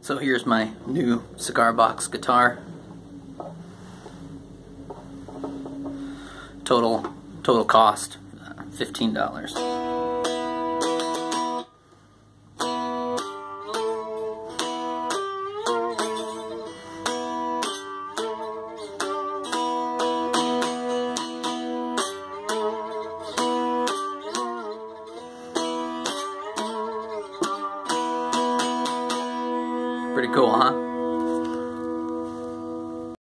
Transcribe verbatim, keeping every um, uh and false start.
So here's my new Cigar box guitar. Total total cost uh, fifteen dollars. Pretty cool, huh?